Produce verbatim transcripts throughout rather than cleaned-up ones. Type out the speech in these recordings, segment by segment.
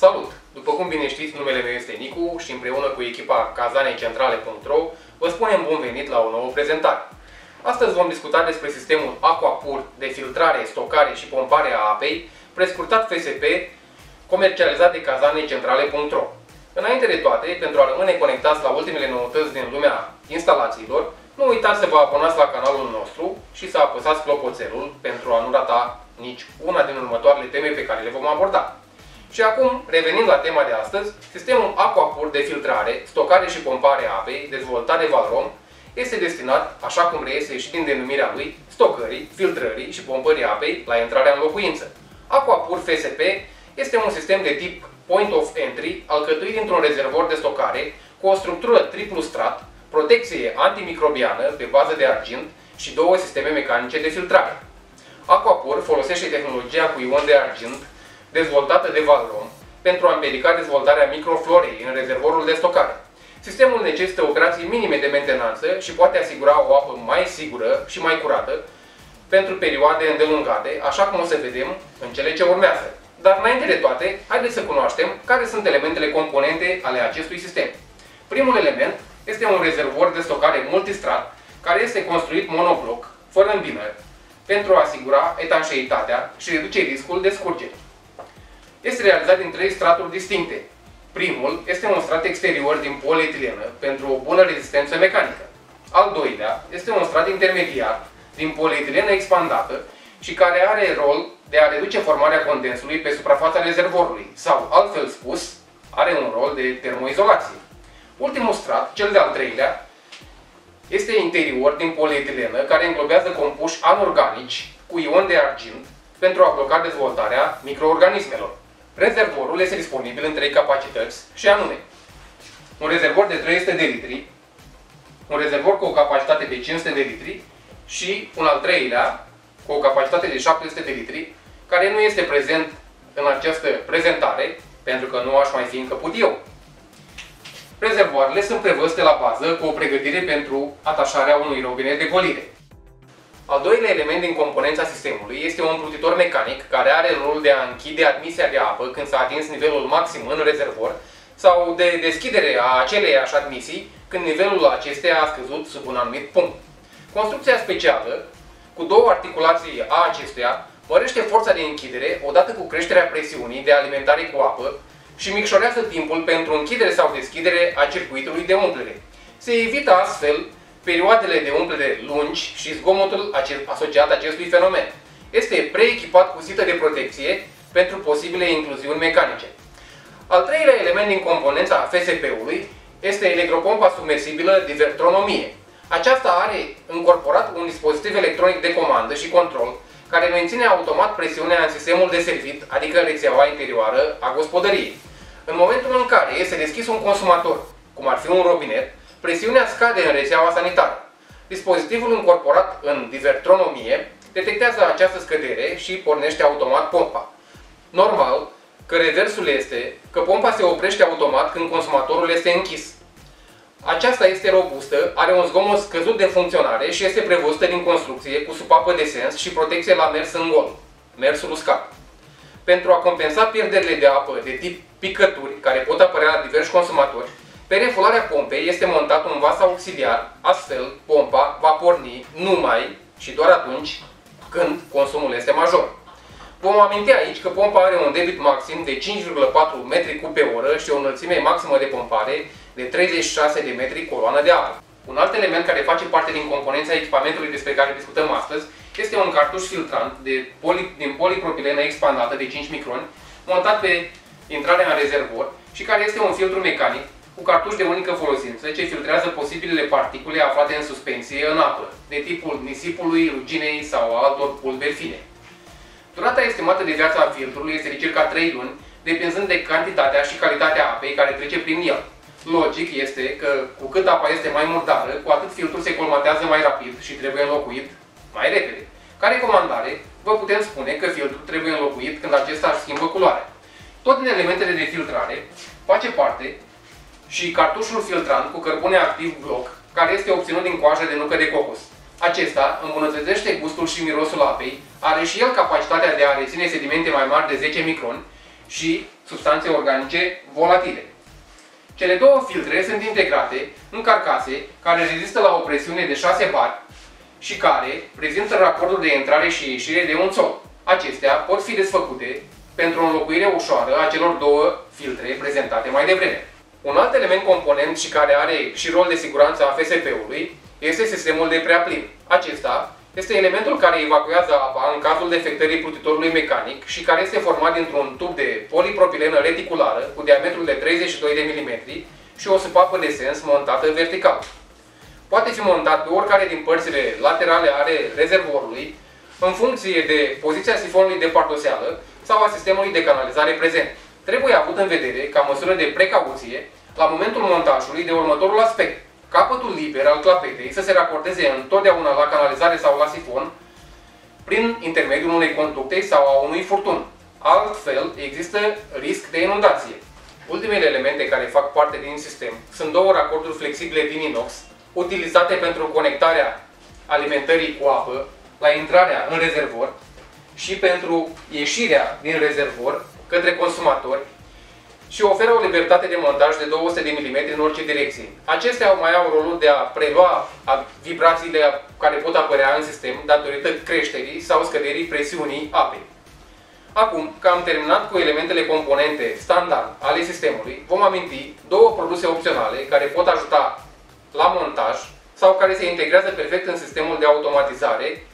Salut! După cum bine știți, numele meu este Nicu și împreună cu echipa kazaneicentrale punct ro vă spunem bun venit la o nouă prezentare. Astăzi vom discuta despre sistemul AquaPur de filtrare, stocare și pompare a apei, prescurtat F S P, comercializat de kazaneicentrale punct ro. Înainte de toate, pentru a rămâne conectați la ultimele noutăți din lumea instalațiilor, nu uitați să vă abonați la canalul nostru și să apăsați clopoțelul pentru a nu rata nici una din următoarele teme pe care le vom aborda. Și acum, revenind la tema de astăzi, sistemul AquaPur de filtrare, stocare și pompare a apei, dezvoltat de Valrom, este destinat, așa cum reiese și din denumirea lui, stocării, filtrării și pompării apei la intrarea în locuință. AquaPur F S P este un sistem de tip Point of Entry, alcătuit dintr-un rezervor de stocare cu o structură triplu strat, protecție antimicrobiană pe bază de argint și două sisteme mecanice de filtrare. AquaPur folosește tehnologia cu ion de argint dezvoltată de Valrom pentru a împiedica dezvoltarea microflorei în rezervorul de stocare. Sistemul necesită operații minime de mentenanță și poate asigura o apă mai sigură și mai curată pentru perioade îndelungate, așa cum o să vedem în cele ce urmează. Dar înainte de toate, haideți să cunoaștem care sunt elementele componente ale acestui sistem. Primul element este un rezervor de stocare multistrat, care este construit monobloc, fără îmbinări, pentru a asigura etanșeitatea și reduce riscul de scurgere. Este realizat din trei straturi distincte. Primul este un strat exterior din polietilenă pentru o bună rezistență mecanică. Al doilea este un strat intermediar din polietilenă expandată și care are rol de a reduce formarea condensului pe suprafața rezervorului sau, altfel spus, are un rol de termoizolație. Ultimul strat, cel de-al treilea, este interior din polietilenă care înglobează compuși anorganici cu ion de argint pentru a bloca dezvoltarea microorganismelor. Rezervorul este disponibil în trei capacități și anume un rezervor de trei sute de litri, un rezervor cu o capacitate de cinci sute de litri și un al treilea cu o capacitate de șapte sute de litri, care nu este prezent în această prezentare, pentru că nu aș mai fi încăput eu. Rezervoarele sunt prevăzute la bază cu o pregătire pentru atașarea unui robinet de golire. Al doilea element din componența sistemului este un împlutitor mecanic care are rolul de a închide admisia de apă când s-a atins nivelul maxim în rezervor sau de deschidere a aceleiași admisii când nivelul acesteia a scăzut sub un anumit punct. Construcția specială, cu două articulații a acestuia, mărește forța de închidere odată cu creșterea presiunii de alimentare cu apă și micșorează timpul pentru închidere sau deschidere a circuitului de umplere. Se evită astfel perioadele de umplere lungi și zgomotul asociat acestui fenomen. Este preechipat cu sită de protecție pentru posibile incluziuni mecanice. Al treilea element din componența F S P-ului este electropompa submersibilă Divertronomie. Aceasta are încorporat un dispozitiv electronic de comandă și control care menține automat presiunea în sistemul de servit, adică în rețeaua interioară a gospodăriei. În momentul în care este deschis un consumator, cum ar fi un robinet, presiunea scade în rețeaua sanitară. Dispozitivul încorporat în Divertronomie detectează această scădere și pornește automat pompa. Normal că reversul este că pompa se oprește automat când consumatorul este închis. Aceasta este robustă, are un zgomot scăzut de funcționare și este prevăzută din construcție cu supapă de sens și protecție la mers în gol, mersul uscat. Pentru a compensa pierderile de apă de tip picături care pot apărea la diversi consumatori, pe refularea pompei este montat un vas auxiliar, astfel pompa va porni numai și doar atunci când consumul este major. Vom aminti aici că pompa are un debit maxim de cinci virgulă patru metri cub pe oră și o înălțime maximă de pompare de treizeci și șase de metri coloană de apă. Un alt element care face parte din componența echipamentului despre care discutăm astăzi este un cartuș filtrant de poli, din polipropilenă expandată de cinci microni, montat pe intrarea în rezervor și care este un filtru mecanic cu cartuș de unică folosință ce filtrează posibilele particule aflate în suspensie în apă, de tipul nisipului, ruginei sau altor pulberi fine. Durata estimată de viață a filtrului este de circa trei luni, depinzând de cantitatea și calitatea apei care trece prin el. Logic este că cu cât apa este mai murdară, cu atât filtrul se colmatează mai rapid și trebuie înlocuit mai repede. Ca recomandare, vă putem spune că filtrul trebuie înlocuit când acesta își schimbă culoarea. Tot din elementele de filtrare face parte și cartușul filtrant cu cărbune activ bloc, care este obținut din coajă de nucă de cocos. Acesta îmbunătățește gustul și mirosul apei, are și el capacitatea de a reține sedimente mai mari de zece microni și substanțe organice volatile. Cele două filtre sunt integrate în carcase care rezistă la o presiune de șase bar și care prezintă racordul de intrare și ieșire de un sol. Acestea pot fi desfăcute pentru o înlocuire ușoară a celor două filtre prezentate mai devreme. Un alt element component și care are și rol de siguranță a F S P-ului este sistemul de preaplin. Acesta este elementul care evacuează apa în cazul defectării plutitorului mecanic și care este format dintr-un tub de polipropilenă reticulară cu diametrul de treizeci și doi de milimetri și o supapă de sens montată vertical. Poate fi montat pe oricare din părțile laterale ale rezervorului, în funcție de poziția sifonului de pardoseală sau a sistemului de canalizare prezent. Trebuie avut în vedere, ca măsură de precauție, la momentul montajului de următorul aspect. Capătul liber al clapetei să se racordeze întotdeauna la canalizare sau la sifon prin intermediul unei conducte sau a unui furtun. Altfel, există risc de inundație. Ultimele elemente care fac parte din sistem sunt două racorduri flexibile din inox, utilizate pentru conectarea alimentării cu apă la intrarea în rezervor și pentru ieșirea din rezervor către consumatori și oferă o libertate de montaj de două sute de milimetri în orice direcție. Acestea mai au rolul de a prelua vibrațiile care pot apărea în sistem datorită creșterii sau scăderii presiunii apei. Acum că am terminat cu elementele componente standard ale sistemului, vom aminti două produse opționale care pot ajuta la montaj sau care se integrează perfect în sistemul de automatizare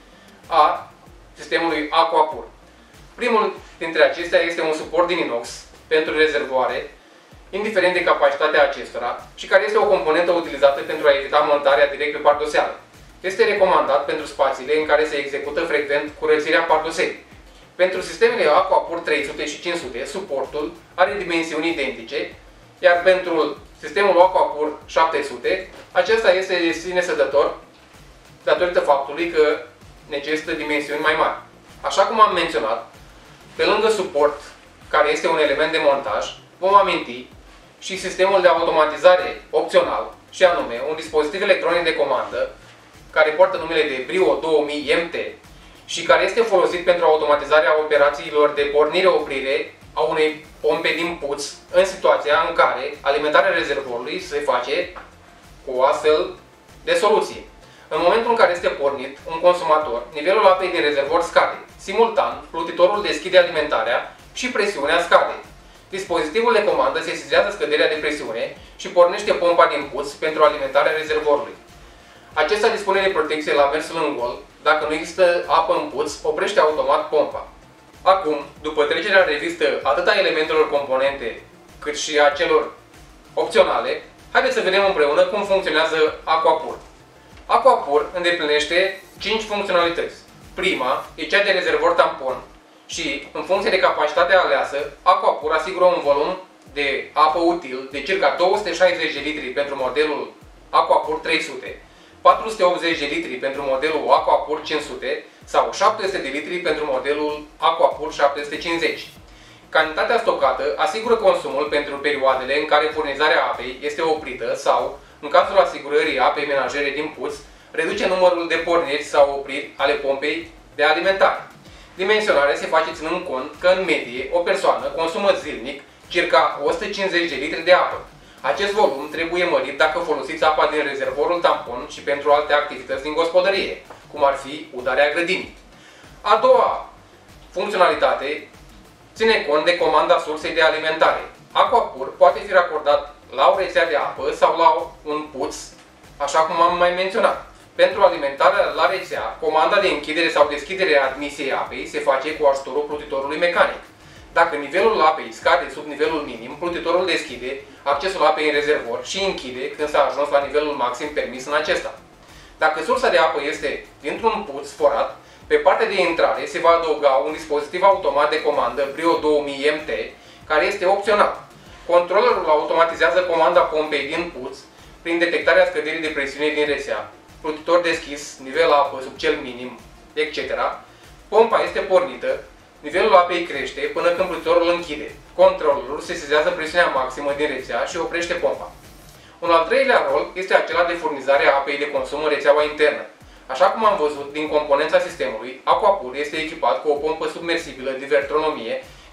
a sistemului AquaPur. Primul dintre acestea este un suport din inox pentru rezervoare, indiferent de capacitatea acestora, și care este o componentă utilizată pentru a evita montarea direct pe pardoseală. Este recomandat pentru spațiile în care se execută frecvent curățirea pardoselei. Pentru sistemele AquaPur trei sute și cinci sute, suportul are dimensiuni identice, iar pentru sistemul AquaPur șapte sute, acesta este de sine stătător datorită faptului că necesită dimensiuni mai mari. Așa cum am menționat, pe lângă suport, care este un element de montaj, vom aminti și sistemul de automatizare opțional, și anume un dispozitiv electronic de comandă care poartă numele de Brio două mii M T și care este folosit pentru automatizarea operațiilor de pornire-oprire a unei pompe din puț în situația în care alimentarea rezervorului se face cu o astfel de soluție. În momentul în care este pornit un consumator, nivelul apei din rezervor scade. Simultan, plutitorul deschide alimentarea și presiunea scade. Dispozitivul de comandă sesizează scăderea de presiune și pornește pompa din puț pentru alimentarea rezervorului. Acesta dispune de protecție la mersul în gol. Dacă nu există apă în puț, oprește automat pompa. Acum, după trecerea în revistă atât a elementelor componente, cât și a celor opționale, haideți să vedem împreună cum funcționează AquaPur. AquaPur îndeplinește cinci funcționalități. Prima e cea de rezervor tampon și, în funcție de capacitatea aleasă, AquaPur asigură un volum de apă util de circa două sute șaizeci de litri pentru modelul AquaPur trei sute, patru sute optzeci de litri pentru modelul AquaPur cinci sute sau șapte sute de litri pentru modelul AquaPur șapte sute cincizeci. Cantitatea stocată asigură consumul pentru perioadele în care furnizarea apei este oprită sau, în cazul asigurării apei menajere din puț, reduce numărul de porniri sau opriri ale pompei de alimentare. Dimensionarea se face ținând cont că, în medie, o persoană consumă zilnic circa o sută cincizeci de litri de apă. Acest volum trebuie mărit dacă folosiți apa din rezervorul tampon și pentru alte activități din gospodărie, cum ar fi udarea grădinii. A doua funcționalitate ține cont de comanda sursei de alimentare. AquaPur poate fi racordat la o rețea de apă sau la un puț, așa cum am mai menționat. Pentru alimentarea la rețea, comanda de închidere sau deschidere a admisiei apei se face cu ajutorul plutitorului mecanic. Dacă nivelul apei scade sub nivelul minim, plutitorul deschide accesul apei în rezervor și închide când s-a ajuns la nivelul maxim permis în acesta. Dacă sursa de apă este dintr-un puț forat, pe partea de intrare se va adăuga un dispozitiv automat de comandă Brio două mii M T, care este opțional. Controlerul automatizează comanda pompei din puț prin detectarea scăderii de presiune din rețea, plutitor deschis, nivel apă sub cel minim, et cetera. Pompa este pornită, nivelul apei crește până când plutitorul închide. Controlerul sesizează presiunea maximă din rețea și oprește pompa. Un al treilea rol este acela de furnizare a apei de consum în rețeaua internă. Așa cum am văzut din componența sistemului, AquaPur este echipat cu o pompă submersibilă de vertronomie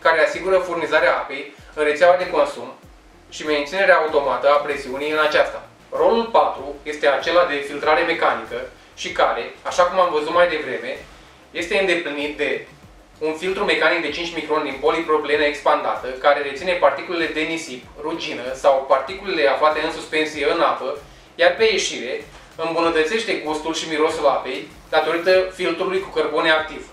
care asigură furnizarea apei în rețeaua de consum și menținerea automată a presiunii în aceasta. Rolul patru este acela de filtrare mecanică și care, așa cum am văzut mai devreme, este îndeplinit de un filtru mecanic de cinci microni din polipropilenă expandată, care reține particulele de nisip, rugină sau particulele aflate în suspensie în apă, iar pe ieșire îmbunătățește gustul și mirosul apei datorită filtrului cu cărbune activ.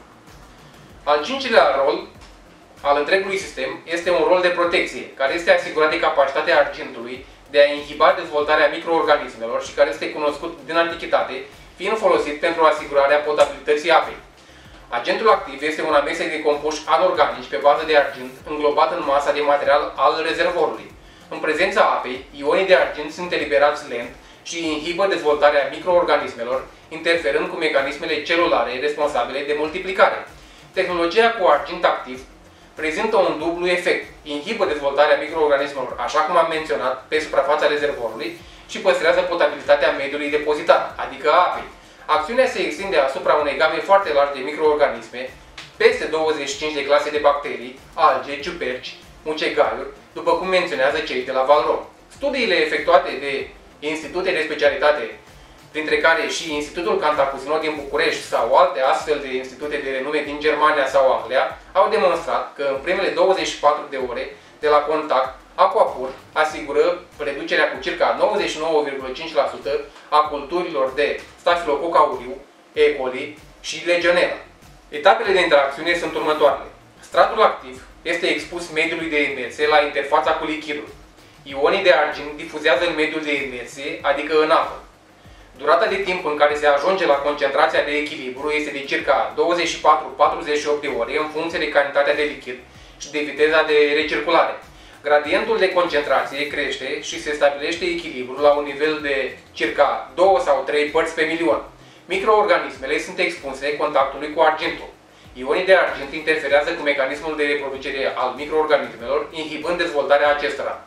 Al cincilea rol al întregului sistem este un rol de protecție, care este asigurat de capacitatea argintului de a inhiba dezvoltarea microorganismelor și care este cunoscut din antichitate, fiind folosit pentru asigurarea potabilității apei. Agentul activ este un amestec de compuși anorganici pe bază de argint înglobat în masa de material al rezervorului. În prezența apei, ionii de argint sunt eliberați lent și inhibă dezvoltarea microorganismelor, interferând cu mecanismele celulare responsabile de multiplicare. Tehnologia cu argint activ prezintă un dublu efect. Inhibă dezvoltarea microorganismelor, așa cum am menționat, pe suprafața rezervorului și păstrează potabilitatea mediului depozitat, adică a apei. Acțiunea se extinde asupra unei game foarte largi de microorganisme, peste douăzeci și cinci de clase de bacterii, alge, ciuperci, mucegaiuri, după cum menționează cei de la Valro. Studiile efectuate de institute de specialitate, printre care și Institutul Cantacuzino din București sau alte astfel de institute de renume din Germania sau Anglia, au demonstrat că în primele douăzeci și patru de ore de la contact, Aquapur asigură reducerea cu circa nouăzeci și nouă virgulă cinci la sută a culturilor de Staphylococcus aureus, E. coli și Legionella. Etapele de interacțiune sunt următoarele. Stratul activ este expus mediului de imersie la interfața cu lichidul. Ionii de argint difuzează în mediul de imersie, adică în apă. Durata de timp în care se ajunge la concentrația de echilibru este de circa douăzeci și patru - patruzeci și opt de ore în funcție de cantitatea de lichid și de viteza de recirculare. Gradientul de concentrație crește și se stabilește echilibrul la un nivel de circa două sau trei părți pe milion. Microorganismele sunt expuse contactului cu argintul. Ionii de argint interferează cu mecanismul de reproducere al microorganismelor, inhibând dezvoltarea acestora.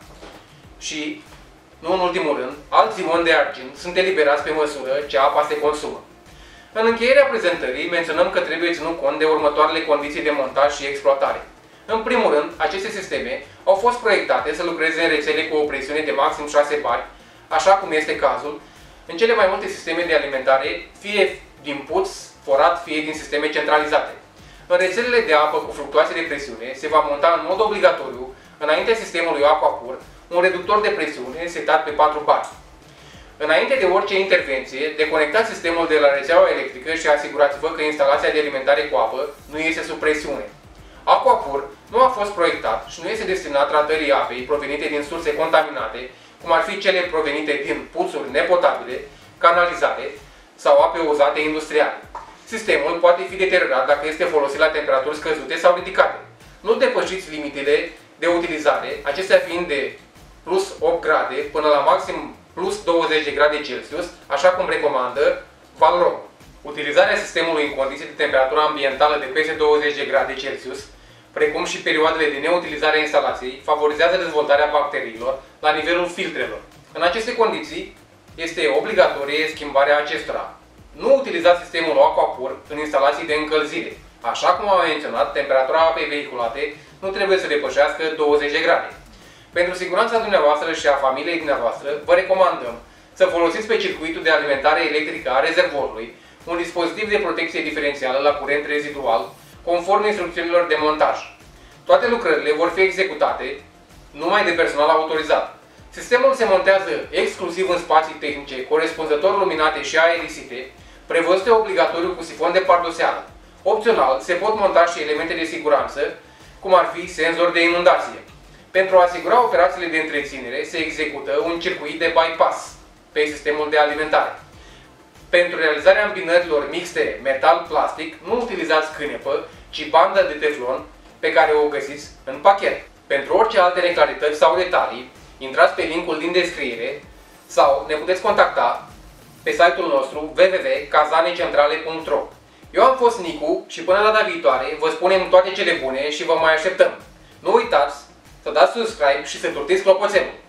Și, nu în ultimul rând, alți ioni de argint sunt eliberați pe măsură ce apa se consumă. În încheierea prezentării menționăm că trebuie ținut cont de următoarele condiții de montaj și exploatare. În primul rând, aceste sisteme au fost proiectate să lucreze în rețele cu o presiune de maxim șase bari, așa cum este cazul în cele mai multe sisteme de alimentare, fie din puț, forat, fie din sisteme centralizate. În rețelele de apă cu fluctuații de presiune se va monta în mod obligatoriu, înaintea sistemului Aquapur, un reductor de presiune setat pe patru bari. Înainte de orice intervenție, deconectați sistemul de la rețeaua electrică și asigurați-vă că instalația de alimentare cu apă nu este sub presiune. Aquapur nu a fost proiectat și nu este destinat tratării apei provenite din surse contaminate, cum ar fi cele provenite din puțuri nepotabile, canalizate sau ape uzate industriale. Sistemul poate fi deteriorat dacă este folosit la temperaturi scăzute sau ridicate. Nu depășiți limitele de utilizare, acestea fiind de plus opt grade până la maxim plus douăzeci de grade Celsius, așa cum recomandă Valro. Utilizarea sistemului în condiții de temperatură ambientală de peste douăzeci de grade Celsius, precum și perioadele de neutilizare a instalației, favorizează dezvoltarea bacteriilor la nivelul filtrelor. În aceste condiții, este obligatorie schimbarea acestora. Nu utilizați sistemul Aquapur în instalații de încălzire. Așa cum am menționat, temperatura apei vehiculate nu trebuie să depășească douăzeci de grade. Pentru siguranța dumneavoastră și a familiei dumneavoastră, vă recomandăm să folosiți pe circuitul de alimentare electrică a rezervorului un dispozitiv de protecție diferențială la curent rezidual, conform instrucțiunilor de montaj. Toate lucrările vor fi executate numai de personal autorizat. Sistemul se montează exclusiv în spații tehnice corespunzător luminate și aerisite, prevăzute obligatoriu cu sifon de pardoseală. Opțional, se pot monta și elemente de siguranță, cum ar fi senzori de inundație. Pentru a asigura operațiile de întreținere, se execută un circuit de bypass pe sistemul de alimentare. Pentru realizarea îmbinărilor mixte metal-plastic, nu utilizați cânepă, ci bandă de teflon pe care o găsiți în pachet. Pentru orice alte neclarități sau detalii, intrați pe linkul din descriere sau ne puteți contacta pe site-ul nostru w w w punct kazanececentrale punct ro. Eu am fost Nicu și până data viitoare vă spunem toate cele bune și vă mai așteptăm. Nu uitați să dați subscribe și să turtiți clopoțelul.